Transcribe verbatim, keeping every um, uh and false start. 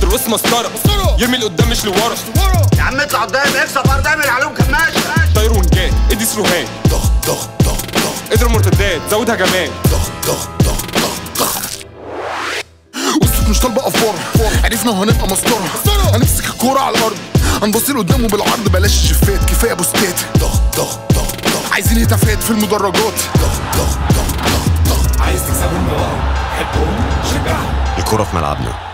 الوسط مسطره، يرمي لقدام مش لورا. يا عم اطلع قدام، اكسب ارض، اعمل عليهم كماشه. طاير ونجات، ادي سروهات، ضغط ضغط ضغط ضغط، اضرب مرتدات، زود هجمات، ضغط ضغط ضغط ضغط ضغط. والصوت مش طالبه افوره، عرفنا وهنبقى مسطره. هنمسك الكوره على الارض، هنبصيل قدامه بالعرض، بلاش الشفات كفايه بوستات. ضغط ضغط ضغط ضغط، عايزين هتافات في المدرجات. ضغط ضغط ضغط ضغط ضغط. عايز تكسبهم بقى، حبهم، شجعهم. الكرة في ملعبنا.